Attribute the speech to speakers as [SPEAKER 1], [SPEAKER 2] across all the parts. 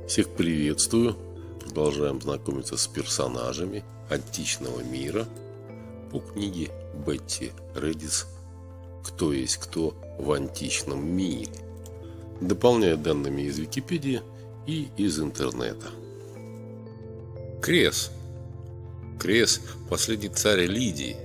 [SPEAKER 1] Всех приветствую! Продолжаем знакомиться с персонажами античного мира по книге Бетти Редис «Кто есть кто в античном мире», дополняя данными из Википедии и из интернета. Крес. Крес – последний царь Лидии,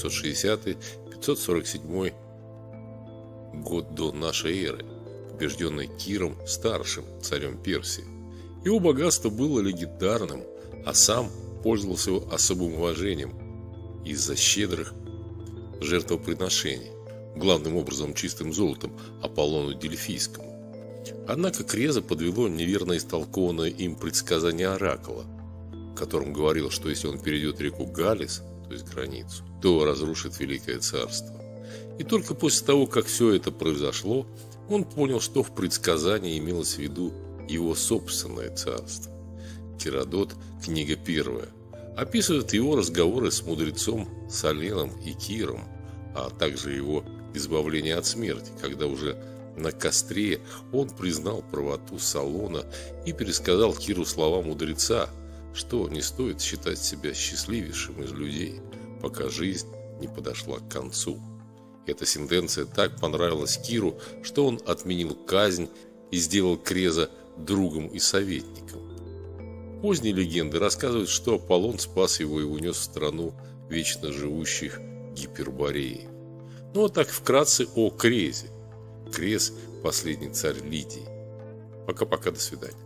[SPEAKER 1] 560-547 год до нашей эры, побежденный Киром Старшим, царем Персии. Его богатство было легендарным, а сам пользовался особым уважением из-за щедрых жертвоприношений, главным образом чистым золотом Аполлону Дельфийскому. Однако Креза подвело неверно истолкованное им предсказание оракула, в котором говорил, что если он перейдет реку Галис, то есть границу, то разрушит Великое Царство. И только после того, как все это произошло, он понял, что в предсказании имелось в виду его собственное царство. Геродот, книга 1, описывает его разговоры с мудрецом Соленом и Киром, а также его избавление от смерти, когда уже на костре он признал правоту Солона и пересказал Киру слова мудреца, что не стоит считать себя счастливейшим из людей, пока жизнь не подошла к концу. Эта сентенция так понравилась Киру, что он отменил казнь и сделал Креза другом и советником. Поздние легенды рассказывают, что Аполлон спас его и унес в страну вечно живущих Гипербореев. Ну вот так вкратце о Крезе. Крез – последний царь Лидии. Пока-пока, до свидания.